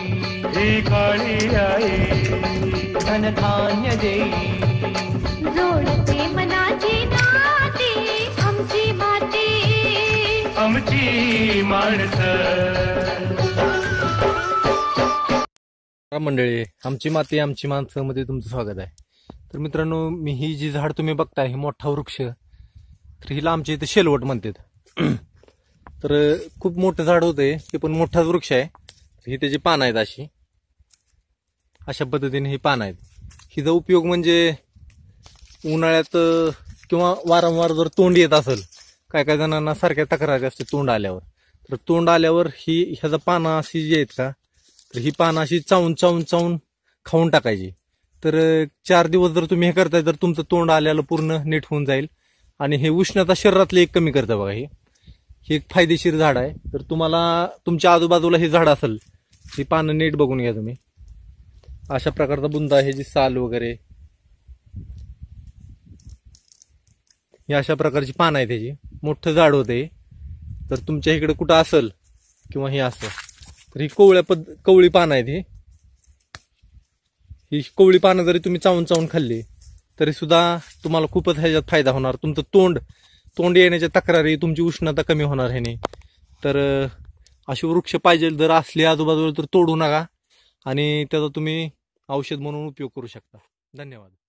ही काळी आई धनधान्य देई जोडते मनाची नाती आमची माती आमची माणसं. मंडळी, आमची माती आमची माणसं मध्ये तुमचं स्वागत आहे. तर मित्रांनो, मी ही जी झाड तुम्ही बघताय, हे मोठा वृक्ष, तर हिला आमच्या इथे शेलवट म्हणतात. तर खूप मोठं झाड होतंय, हे पण मोठाच वृक्ष आहे. ही त्याची पानं आहेत, अशा पद्धतीने ही पानं आहेत. हिचा उपयोग म्हणजे उन्हाळ्यात किंवा वारंवार जर तोंड येत असेल, काय काय जणांना सारख्या तक्रारी असते तोंड आल्यावर, तर तोंड आल्यावर ही ह्याचा पानं अशी जी आहेत का, तर ही पानं अशी चावून चावून चावून खाऊन टाकायची. तर 4 दिवस जर तुम्ही हे करताय तर तुमचं तोंड आल्याला पूर्ण नीट होऊन जाईल. आणि हे उष्णता शरीरातली एक कमी करतं बघा. हे एक फायदेशीर झाड आहे. तर तुम्हाला तुमच्या आजूबाजूला हे झाड असेल, ही पानं नीट बघून घ्या तुम्ही. अशा प्रकारचा बुंदा आहे, जी साल वगैरे ही अशा प्रकारची पानं आहे त्याची. मोठं झाड होते. तर तुमच्या इकडे कुठं असेल किंवा हे असं, तर ही कवळी पानं आहेत. ही कवळी पानं जरी तुम्ही चावून चावून खाल्ली तरी सुद्धा तुम्हाला खूपच ह्याच्यात फायदा होणार. तुमचं तोंड येण्याच्या तक्रारी, तुमची उष्णता कमी होणार ह्याने. तर अशी वृक्ष पाहिजे जर असली आजूबाजूला तर तोडू नका आणि त्याचा तुम्ही औषध म्हणून उपयोग करू शकता. धन्यवाद.